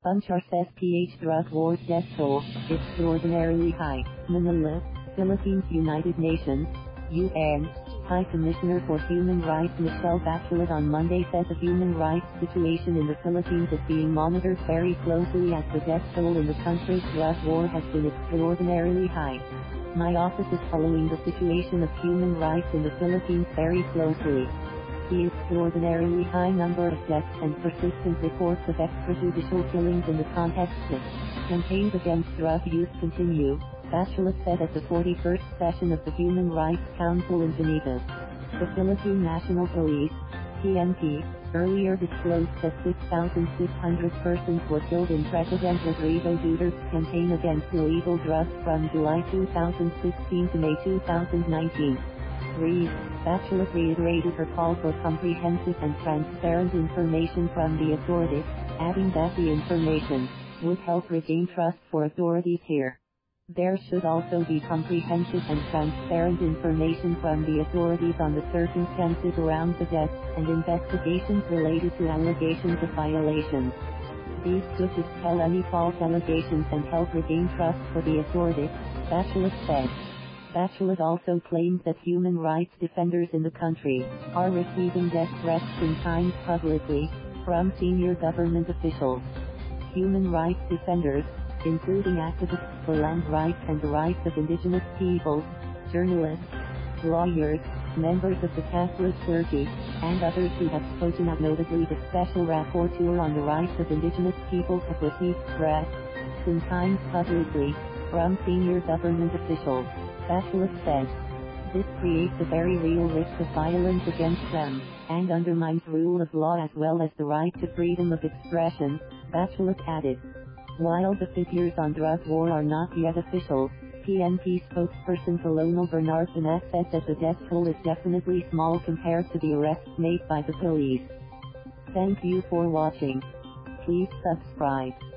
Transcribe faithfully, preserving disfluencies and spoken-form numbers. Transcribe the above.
U N C H R says P H drug war's death toll, extraordinarily high. Manila, Philippines. United Nations, U N, High Commissioner for Human Rights Michelle Bachelet on Monday said the human rights situation in the Philippines is being monitored very closely as the death toll in the country's drug war has been extraordinarily high. My office is following the situation of human rights in the Philippines very closely. The extraordinarily high number of deaths and persistent reports of extrajudicial killings in the context of campaigns against drug use continue, Bachelet said at the forty-first session of the Human Rights Council in Geneva. The Philippine National Police, P N P, earlier disclosed that six thousand six hundred persons were killed in President Rodrigo Duterte's campaign against illegal drugs from July two thousand sixteen to May two thousand nineteen. three. Bachelet reiterated her call for comprehensive and transparent information from the authorities, adding that the information would help regain trust for authorities here. There should also be comprehensive and transparent information from the authorities on the circumstances around the deaths and investigations related to allegations of violations. These could dispel any false allegations and help regain trust for the authorities, Bachelet said. Bachelet also claimed that human rights defenders in the country are receiving death threats in times publicly from senior government officials. Human rights defenders, including activists for land rights and the rights of indigenous peoples, journalists, lawyers, members of the Catholic clergy, and others who have spoken out, notably the Special Rapporteur on the rights of indigenous peoples, have received threats, sometimes publicly, from senior government officials, Bachelet said. This creates a very real risk of violence against them, and undermines rule of law as well as the right to freedom of expression, Bachelet added. While the figures on drug war are not yet official, P N P spokesperson Colonel Banac said that the death toll is definitely small compared to the arrests made by the police. Thank you for watching. Please subscribe.